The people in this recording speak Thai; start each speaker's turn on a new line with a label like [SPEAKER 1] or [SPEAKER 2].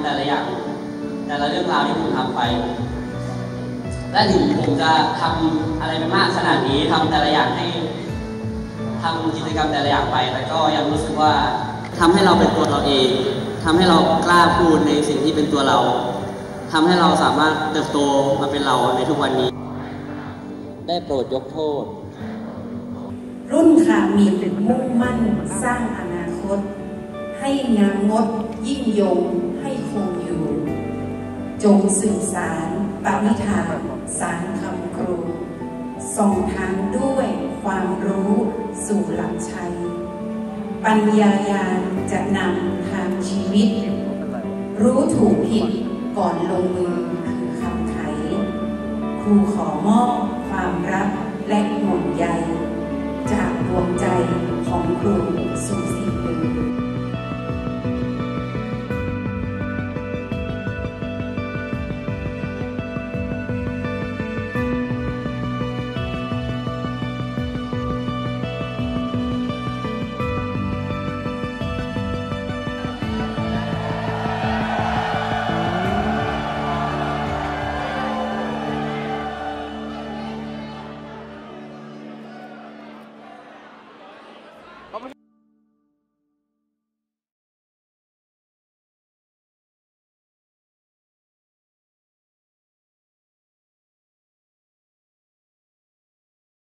[SPEAKER 1] แต่ละอย่างแต่ละเรื่องราวที่ผมทำไปและถึงผมจะทำอะไรไปมากขนาดนี้ทำแต่ละอย่างให้ทำกิจกรรมแต่ละอย่างไปแต่ก็ยังรู้สึกว่าทำให้เราเป็นตัวเราเองทำให้เรากล้าพูดในสิ่งที่เป็นตัวเราทำให้เราสามารถเติบโตมาเป็นเราในทุกวันนี้ได้โปรดยกโทษ
[SPEAKER 2] รุ่นขามีมุ่งมั่นสร้างอนาคตให้งามงดยิ่งยงให้คงอยู่จงสื่อสารปณิธานสารคำครูส่องทางด้วยความรู้สู่หลักชัยปัญญาญาณจะนำทางชีวิตรู้ถูกผิดก่อนลงมือคือคำไขครูขอมอบความรัก